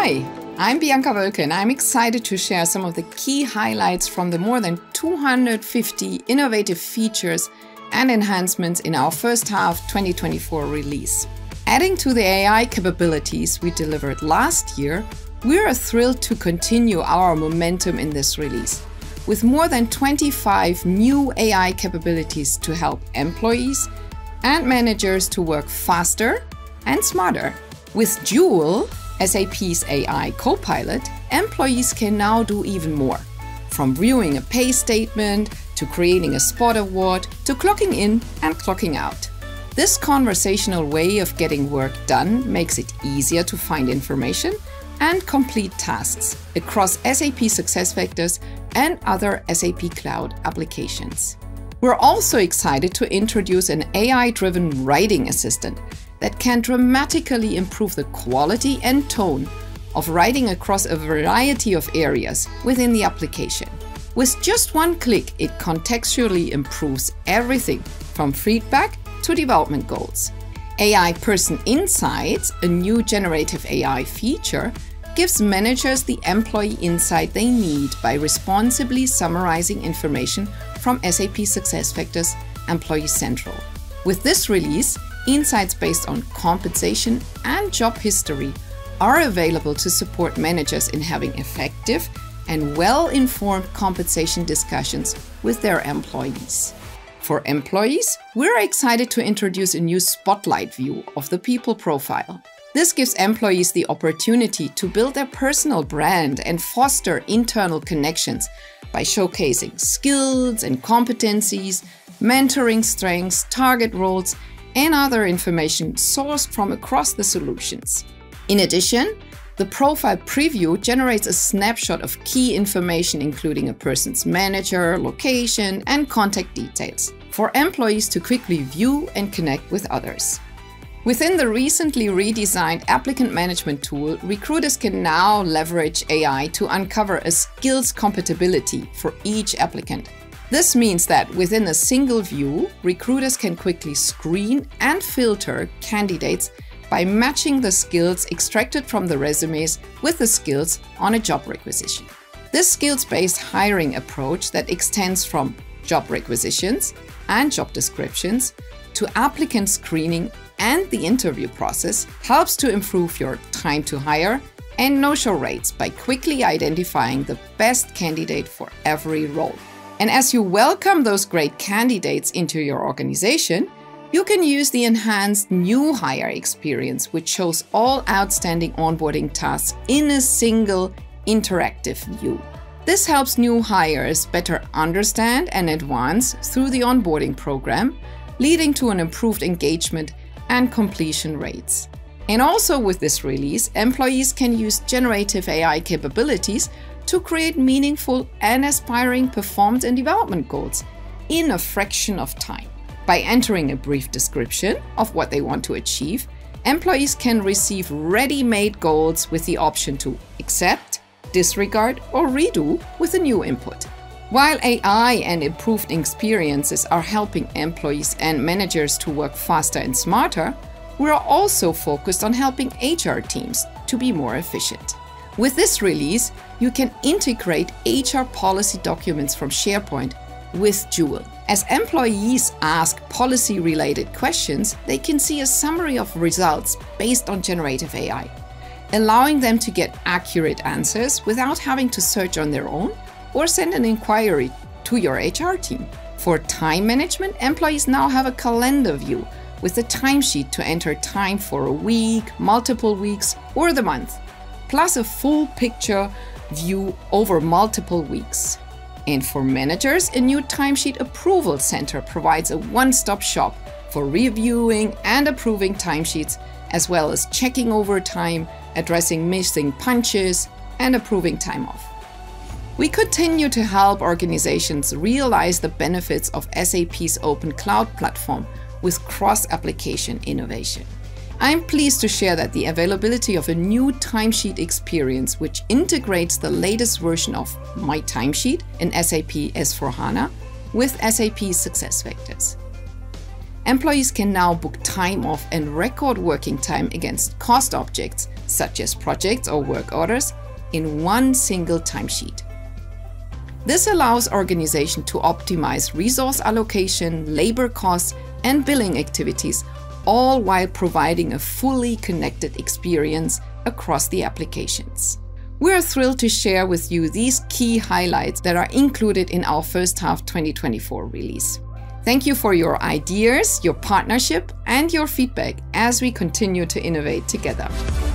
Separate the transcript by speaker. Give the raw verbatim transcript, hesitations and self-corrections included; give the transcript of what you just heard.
Speaker 1: Hi, I'm Bianka Woelke and I'm excited to share some of the key highlights from the more than two hundred fifty innovative features and enhancements in our first half twenty twenty-four release. Adding to the A I capabilities we delivered last year, we're thrilled to continue our momentum in this release, with more than twenty-five new A I capabilities to help employees and managers to work faster and smarter. With Joule, S A P's A I co-pilot, employees can now do even more. From viewing a pay statement, to creating a spot award, to clocking in and clocking out. This conversational way of getting work done makes it easier to find information and complete tasks across S A P SuccessFactors and other S A P Cloud applications. We're also excited to introduce an A I-driven writing assistant that can dramatically improve the quality and tone of writing across a variety of areas within the application. With just one click, it contextually improves everything from feedback to development goals. A I Person Insights, a new generative A I feature, gives managers the employee insight they need by responsibly summarizing information from S A P SuccessFactors Employee Central. With this release, insights based on compensation and job history are available to support managers in having effective and well-informed compensation discussions with their employees. For employees, we're excited to introduce a new spotlight view of the people profile. This gives employees the opportunity to build their personal brand and foster internal connections by showcasing skills and competencies, mentoring strengths, target roles, and other information sourced from across the solutions. In addition, the profile preview generates a snapshot of key information including a person's manager, location, and contact details for employees to quickly view and connect with others. Within the recently redesigned applicant management tool, recruiters can now leverage A I to uncover a skills compatibility for each applicant. This means that within a single view, recruiters can quickly screen and filter candidates by matching the skills extracted from the resumes with the skills on a job requisition. This skills-based hiring approach that extends from job requisitions and job descriptions to applicant screening and the interview process helps to improve your time to hire and no-show rates by quickly identifying the best candidate for every role. And as you welcome those great candidates into your organization, you can use the enhanced new hire experience, which shows all outstanding onboarding tasks in a single interactive view. This helps new hires better understand and advance through the onboarding program, leading to an improved engagement and completion rates. And also with this release, employees can use generative A I capabilities to create meaningful and aspiring performance and development goals in a fraction of time. By entering a brief description of what they want to achieve, employees can receive ready-made goals with the option to accept, disregard, or redo with a new input. While A I and improved experiences are helping employees and managers to work faster and smarter, we are also focused on helping H R teams to be more efficient. With this release, you can integrate H R policy documents from SharePoint with Joule. As employees ask policy-related questions, they can see a summary of results based on generative A I, allowing them to get accurate answers without having to search on their own or send an inquiry to your H R team. For time management, employees now have a calendar view with a timesheet to enter time for a week, multiple weeks, or the month, plus a full picture view over multiple weeks. And for managers, a new timesheet approval center provides a one-stop shop for reviewing and approving timesheets, as well as checking overtime, addressing missing punches, and approving time off. We continue to help organizations realize the benefits of S A P's open cloud platform with cross-application innovation. I'm pleased to share that the availability of a new timesheet experience which integrates the latest version of My Timesheet in S A P S four HANA with S A P SuccessFactors. Employees can now book time off and record working time against cost objects such as projects or work orders, in one single timesheet. This allows organizations to optimize resource allocation, labor costs, and billing activities, all while providing a fully connected experience across the applications. We're thrilled to share with you these key highlights that are included in our First Half twenty twenty-four release. Thank you for your ideas, your partnership, and your feedback as we continue to innovate together.